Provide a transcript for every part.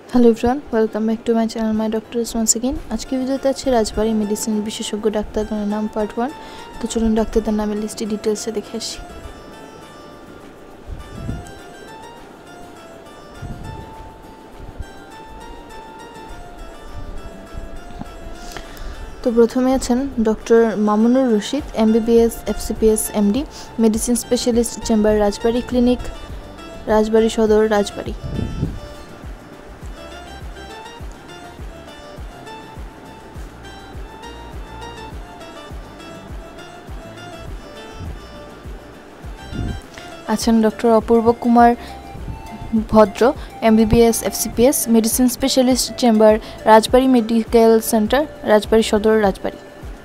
Hello everyone, welcome back to my channel my doctors once again. आज की ভিডিওতে আছে রাজবাড়ী মেডিসিন বিশেষজ্ঞ ডাক্তারদের নাম পার্ট 1। তো চলুন ডাক্তারদের নামের লিস্টে ডিটেইলসে দেখে আসি। তো প্রথমে আছেন doctor Mamunur Rashid, MBBS, FCPS, MD, medicine specialist, chamber Rajbari clinic, Rajbari Sadar, Rajbari. আছেন doctor Apurba Kumar Bhadra, MBBS, FCPS, medicine specialist, chamber Rajbari medical centre, Rajbari Sadar, Rajbari.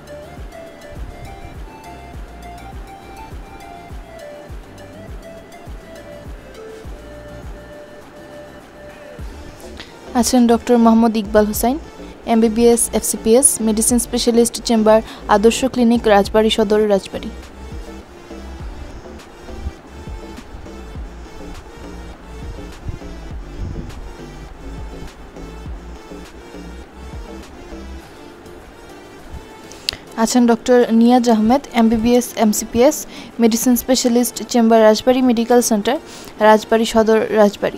আছেন doctor Mohammad Iqbal Hossain, MBBS, FCPS, medicine specialist, chamber Adarsha clinic, Rajbari Sadar, Rajbari. আছেন doctor Niaz Ahmed, MBBS, MCPS, medicine specialist, chamber Rajbari medical centre, Rajbari Sadar, Rajbari.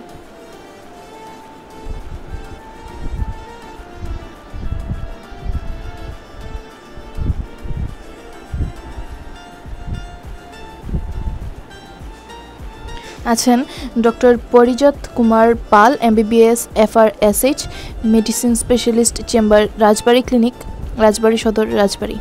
আছেন doctor Parijat Kumar Pal, MBBS, এফআরএসএইচ, medicine specialist, chamber Rajbari clinic, Rajbari Sadar, Rajbari.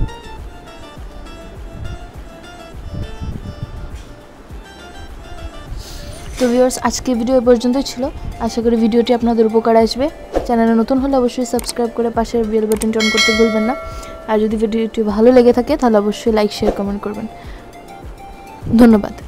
তো viewers, আজকে video পর্যন্তই ছিল। আশা করি ভিডিওটি আপনাদের উপকার আসবে। চ্যানেলে নতুন হলে অবশ্যই সাবস্ক্রাইব করে পাশের বেল বাটনটি অন করতে ভুলবেন না। আর যদি ভিডিওটি ভালো লেগে থাকে তাহলে অবশ্যই লাইক, শেয়ার, কমেন্ট করবেন। ধন্যবাদ।